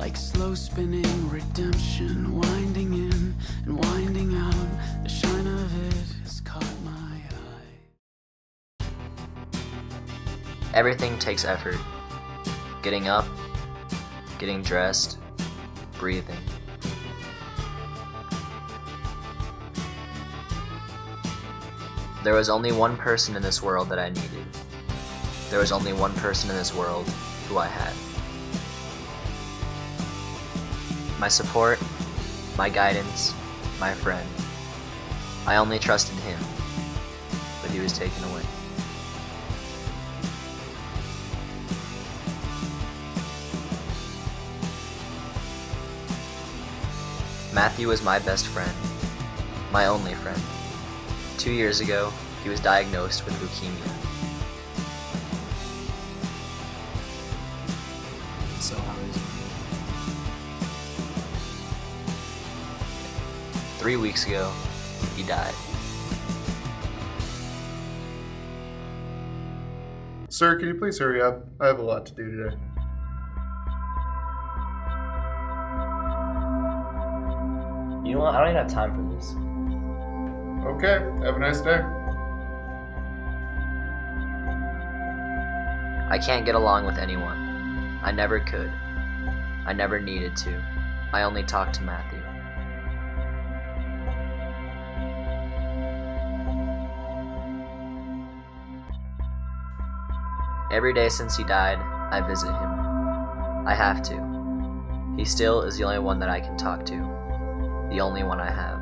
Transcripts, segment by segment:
like slow spinning redemption, winding in and winding out. The shine of it has caught my eye. Everything takes effort. Getting up, getting dressed, breathing. There was only one person in this world that I needed. There was only one person in this world who I had. My support, my guidance, my friend. I only trusted him, but he was taken away. Matthew was my best friend, my only friend. 2 years ago, he was diagnosed with leukemia. So how is it? 3 weeks ago, he died. Sir, can you please hurry up? I have a lot to do today. You know what? I don't even have time for this. Okay, have a nice day. I can't get along with anyone. I never could. I never needed to. I only talked to Matthew. Every day since he died, I visit him. I have to. He still is the only one that I can talk to. The only one I have.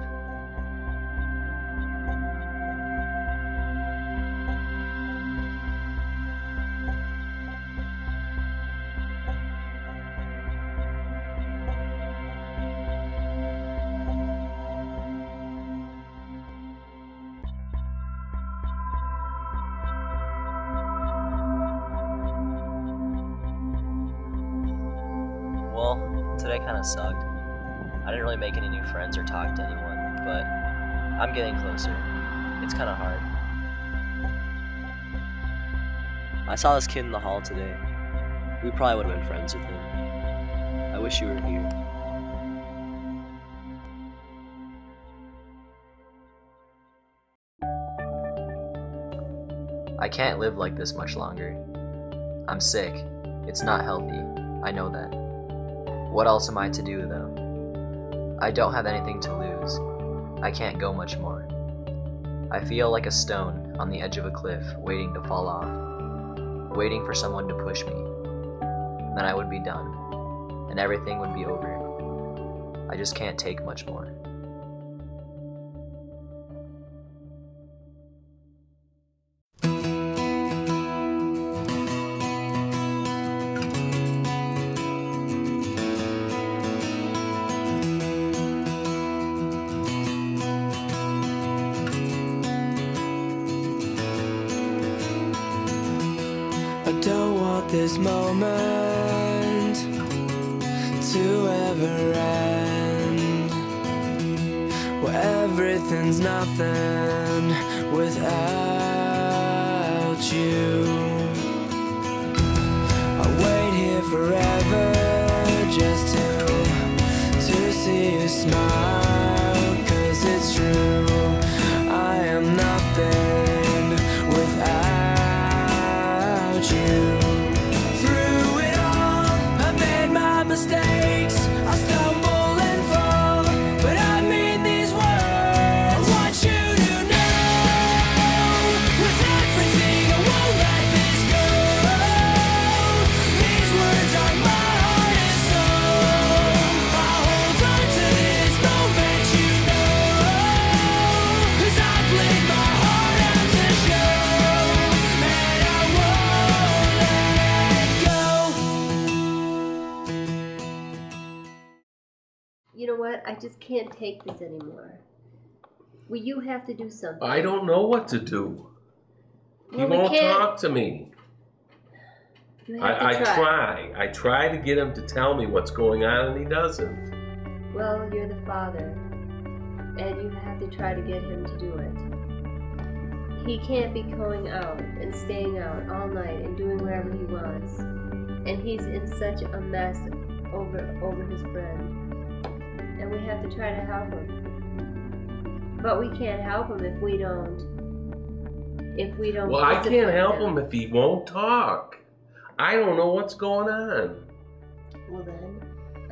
Well, today kind of sucked. I didn't really make any new friends or talk to anyone, but I'm getting closer. It's kind of hard. I saw this kid in the hall today. We probably would have been friends with him. I wish you were here. I can't live like this much longer. I'm sick. It's not healthy. I know that. What else am I to do, though? I don't have anything to lose. I can't go much more. I feel like a stone on the edge of a cliff waiting to fall off, waiting for someone to push me. Then I would be done, and everything would be over. I just can't take much more. I don't want this moment to ever end, where everything's nothing without you. I'll wait here forever just to see you smile, 'cause it's true, I am nothing without you. Through it all, I made my mistakes. I stumble and fall, but I mean these words. I want you to know, with everything I won't let this go. These words are my heart and soul. I'll hold on to this moment, you know, 'cause I played my heart out to show, and I won't let go. You know what? I just can't take this anymore. Well, you have to do something. I don't know what to do. He Well, we won't can't- talk to me. You have I to try. I try to get him to tell me what's going on, and he doesn't. Well, you're the father, and you have to try to get him to do it. He can't be going out and staying out all night and doing whatever he wants. And he's in such a mess over his friend, and we have to try to help him. But we can't help him if we don't. Well, I discipline can't help him if he won't talk. I don't know what's going on. Well then,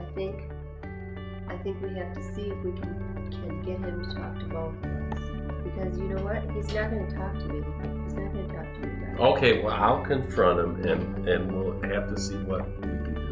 I think we have to see if we can get him to talk to both of us. Because you know what? He's not going to talk to me. He's not going to talk to me about it. Okay, well, I'll confront him, and we'll have to see what we can do.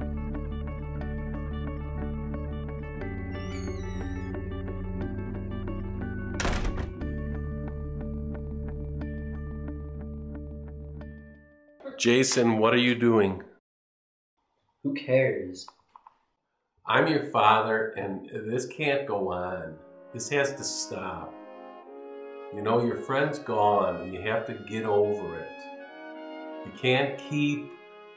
Jason, what are you doing? Who cares? I'm your father, and this can't go on. This has to stop. You know, your friend's gone, and you have to get over it. You can't keep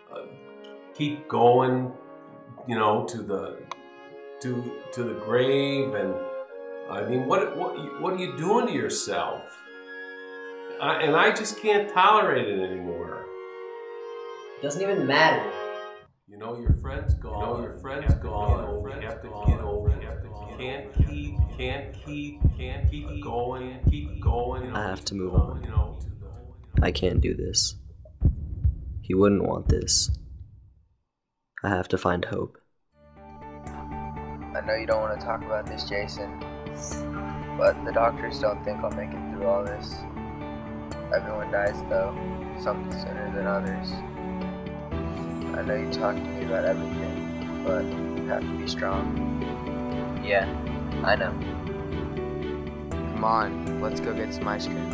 going, you know, to the grave. And I mean, what are you doing to yourself? And I just can't tolerate it anymore. It doesn't even matter. You know, your friend's gone. You have to get over it. You can't keep going. I have to move on. I can't do this. He wouldn't want this. I have to find hope. I know you don't want to talk about this, Jason, but the doctors don't think I'll make it through all this. Everyone dies, though, some sooner than others. I know you talk to me about everything, but you have to be strong. Yeah, I know. Come on, let's go get some ice cream.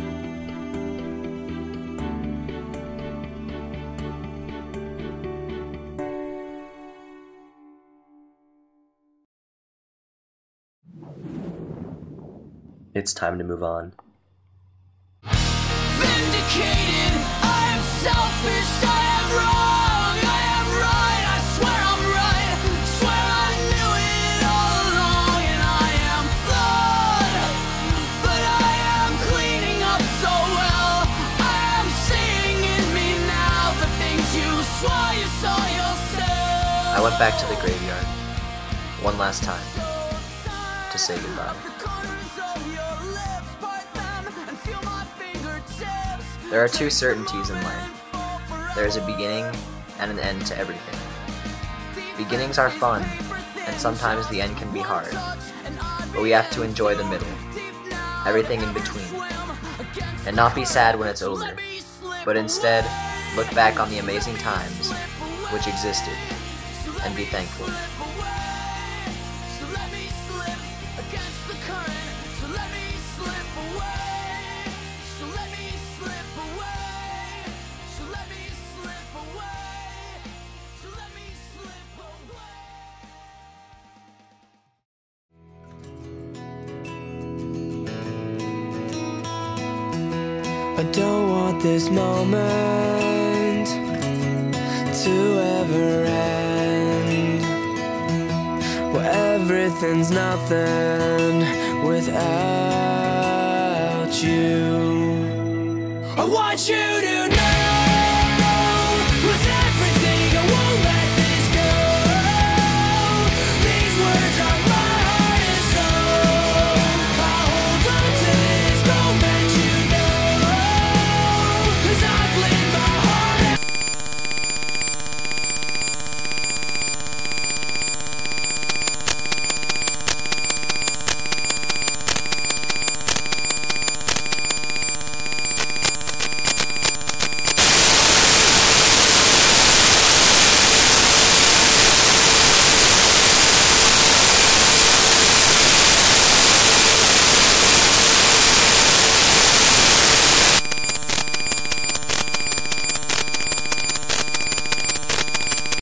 It's time to move on. Vindicated, I am selfish, I am wrong, I am right, I swear I'm right, swear I knew it all along, and I am flawed, but I am cleaning up so well, I am seeing in me now the things you swore you saw yourself. I went back to the graveyard one last time to say goodbye. There are two certainties in life. There is a beginning and an end to everything. Beginnings are fun, and sometimes the end can be hard. But we have to enjoy the middle, everything in between, and not be sad when it's over, but instead look back on the amazing times which existed and be thankful. I don't want this moment to ever end, where everything's nothing without you. I want you to